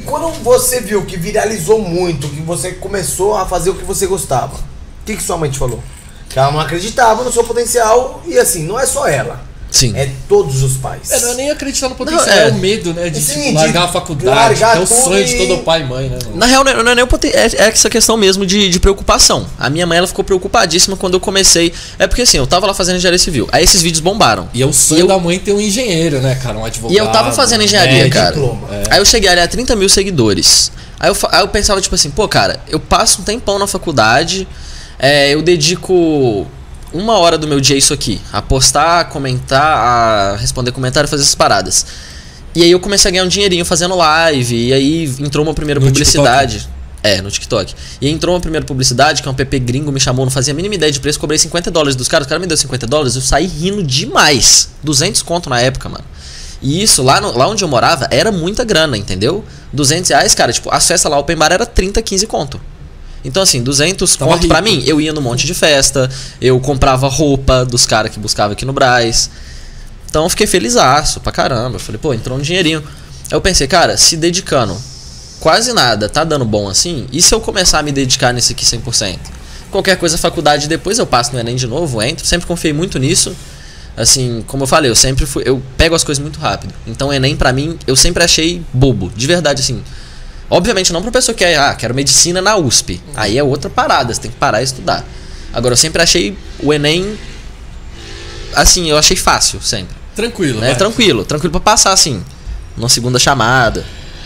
quando você viu que viralizou muito, que você começou a fazer o que você gostava, o que sua mãe te falou? Que ela não acreditava no seu potencial e assim, não é só ela. Sim. É todos os pais. Não é nem acreditar no potencial, é o medo, né? De Sim, largar a faculdade, que é o sonho de todo pai e mãe, né? Na real, não é nem o potencial, é essa questão mesmo de preocupação. A minha mãe, ela ficou preocupadíssima quando eu comecei. É porque assim, eu tava lá fazendo engenharia civil. Aí esses vídeos bombaram. E é o sonho da mãe ter um engenheiro, né, cara? Um advogado. E eu tava fazendo engenharia, cara. Diploma. Aí eu cheguei ali a 30 mil seguidores. Aí eu pensava, tipo assim, pô, cara, eu passo um tempão na faculdade, eu dedico 1 hora do meu dia isso aqui, a postar, a comentar, a responder comentário, fazer essas paradas. E aí eu comecei a ganhar um dinheirinho fazendo live, e aí entrou uma primeira publicidade. TikTok. No TikTok. E aí entrou uma primeira publicidade, que é um PP gringo, me chamou, não fazia a mínima ideia de preço, cobrei $50 dos caras, o cara me deu $50, eu saí rindo demais. 200 conto na época, mano. E isso, lá onde eu morava, era muita grana, entendeu? R$200, cara, tipo, as festas lá, open bar era 30, 15 conto. Então assim, 200 conto pra mim, eu ia num monte de festa, eu comprava roupa dos caras que buscava aqui no Brás. Então eu fiquei felizaço pra caramba. Eu falei, pô, entrou um dinheirinho. Aí eu pensei, cara, se dedicando quase nada, tá dando bom assim, e se eu começar a me dedicar nisso aqui 100%? Qualquer coisa, faculdade, depois eu passo no Enem de novo, entro. Sempre confiei muito nisso. Assim, como eu falei, eu pego as coisas muito rápido. Então o Enem pra mim, eu sempre achei bobo, de verdade assim. Obviamente não pra pessoa que quero medicina na USP. Aí é outra parada, você tem que parar e estudar. Agora eu sempre achei o Enem, assim, eu achei fácil sempre. Tranquilo, né? Tranquilo pra passar assim, numa segunda chamada.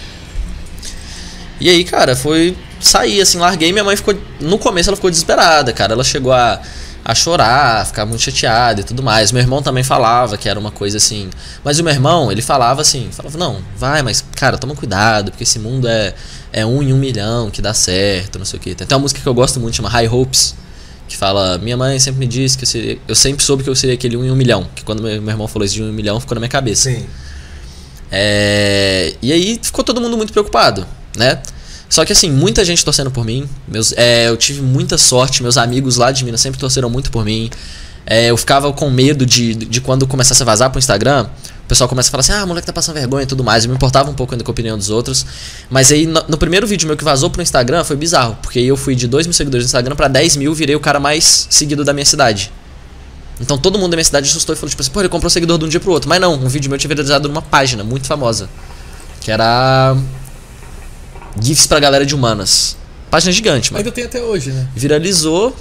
E aí, cara, saí assim, larguei, minha mãe ficou, no começo ela ficou desesperada, cara. Ela chegou a chorar, a ficar muito chateada e tudo mais. Meu irmão também falava que era uma coisa assim. Mas o meu irmão, ele falava assim, não, vai, mas cara, toma cuidado, porque esse mundo é 1 em 1 milhão que dá certo, não sei o que. Tem até uma música que eu gosto muito, chama High Hopes, que fala, minha mãe sempre me disse que eu sempre soube que eu seria aquele 1 em 1 milhão. Que quando meu irmão falou isso de 1 em 1 milhão, ficou na minha cabeça. Sim. E aí ficou todo mundo muito preocupado, né? Só que assim, muita gente torcendo por mim. Eu tive muita sorte, meus amigos lá de Minas sempre torceram muito por mim. Eu ficava com medo de quando começasse a vazar pro Instagram, o pessoal começa a falar assim, moleque tá passando vergonha e tudo mais. Eu me importava um pouco ainda com a opinião dos outros. Mas aí no primeiro vídeo meu que vazou pro Instagram foi bizarro, porque eu fui de 2 mil seguidores no Instagram pra 10 mil, virei o cara mais seguido da minha cidade. Então todo mundo da minha cidade assustou e falou tipo assim, pô, ele comprou seguidor de um dia pro outro. Mas não, um vídeo meu tinha viralizado numa página muito famosa, que era GIFs pra galera de humanas. Página gigante, mano. Ainda tem até hoje, né? Viralizou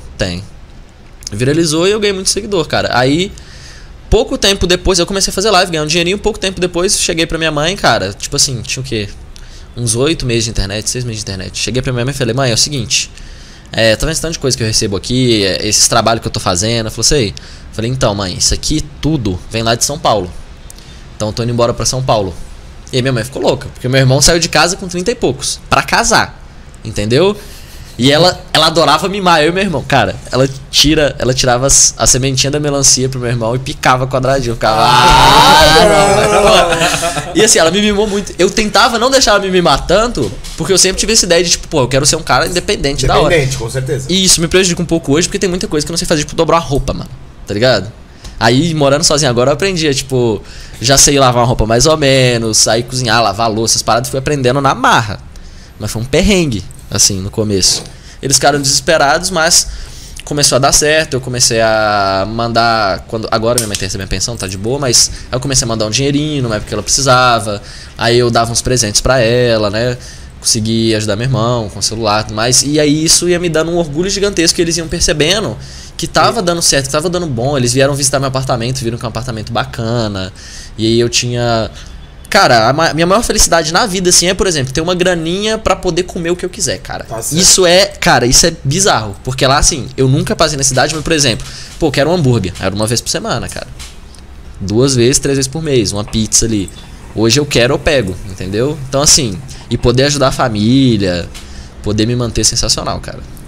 e eu ganhei muito seguidor, cara. Aí, pouco tempo depois, eu comecei a fazer live, ganhar um dinheirinho. Pouco tempo depois, cheguei pra minha mãe, cara. Tipo assim, tinha o quê? Uns 8 meses de internet, 6 meses de internet. Cheguei pra minha mãe e falei, mãe, é o seguinte, tá vendo esse tanto de coisa que eu recebo aqui, esses trabalhos que eu tô fazendo? Ela falou assim, falei, então, mãe, isso aqui tudo vem lá de São Paulo. Então eu tô indo embora pra São Paulo. E aí minha mãe ficou louca, porque meu irmão saiu de casa com 30 e poucos, pra casar, entendeu? E ela adorava mimar, eu e meu irmão. Cara, ela tirava a sementinha da melancia pro meu irmão e picava quadradinho. Ficava... E assim, ela me mimou muito. Eu tentava não deixar ela me mimar tanto, porque eu sempre tive essa ideia de tipo, pô, eu quero ser um cara independente da hora. Independente, com certeza. E isso me prejudica um pouco hoje, porque tem muita coisa que eu não sei fazer, tipo dobrar roupa, mano, tá ligado? Aí, morando sozinho agora, eu aprendi, tipo, já sei lavar uma roupa mais ou menos, sair cozinhar, lavar louça, essas paradas, fui aprendendo na marra. Mas foi um perrengue, assim, no começo. Eles ficaram desesperados, mas começou a dar certo, eu comecei a mandar, agora minha mãe tem recebendo pensão, tá de boa, mas aí eu comecei a mandar um dinheirinho, numa época que ela precisava, aí eu dava uns presentes pra ela, né? Consegui ajudar meu irmão com o celular e tudo mais. E aí isso ia me dando um orgulho gigantesco, que eles iam percebendo que tava dando certo, que tava dando bom. Eles vieram visitar meu apartamento, viram que é um apartamento bacana. E aí eu tinha... Cara, a minha maior felicidade na vida, assim, é, por exemplo, ter uma graninha pra poder comer o que eu quiser, cara. Tá, isso é bizarro. Porque lá, assim, eu nunca passei necessidade, mas, por exemplo, pô, eu quero um hambúrguer. Era uma vez por semana, cara. 2 vezes, 3 vezes por mês, uma pizza ali. Hoje eu quero, eu pego, entendeu? Então, assim, e poder ajudar a família, poder me manter sensacional, cara.